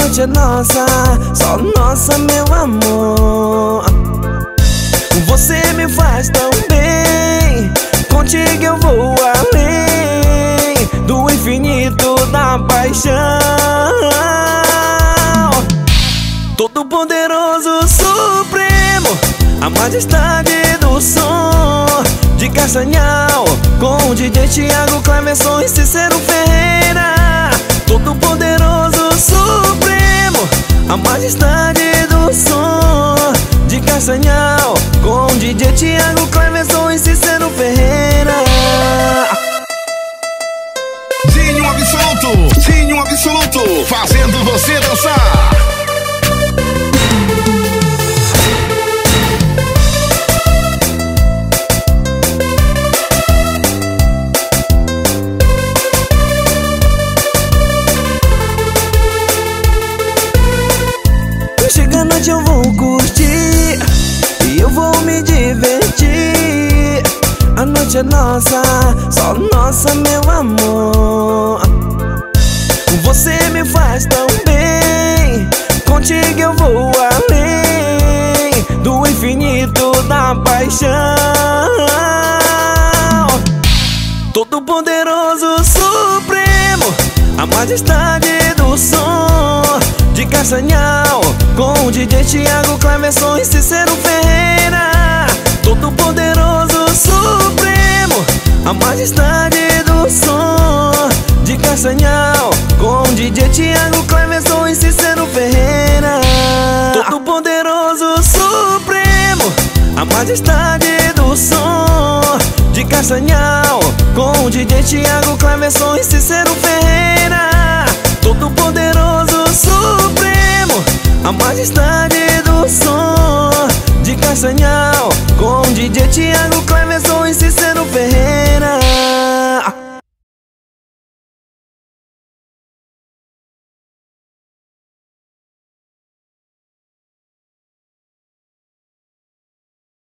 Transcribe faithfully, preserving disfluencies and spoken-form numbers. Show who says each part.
Speaker 1: noite é nossa, só nossa, meu amor. Você me faz tão bem, contigo eu vou além do infinito da paixão. Todo poderoso supremo, a majestade do som de Castanhal, com o D J Thiago, Cleverson e Cícero Ferreira. Todo poderoso supremo, a majestade do som de Castanhal, com o D J Thiago, Cleverson e Cícero Ferreira.
Speaker 2: Zinho absoluto, Zinho absoluto, fazendo você dançar.
Speaker 1: Chega a noite eu vou curtir e eu vou me divertir. A noite é nossa, só nossa, meu amor. Você me faz tão bem, contigo eu vou além do infinito da paixão. Todo poderoso supremo, a majestade do som de Castanhal, com o D J Thiago, Cleverson e Cícero Ferreira. Todo poderoso supremo, a majestade do som de Castanhal, com o D J Thiago, Cleverson e Cícero Ferreira. Todo poderoso supremo, a majestade do som de Castanhal, com o D J Thiago, Cleverson e Cícero Ferreira. Todo poderoso supremo, a majestade do som de Castanhal, com o D J Thiago, Cleverson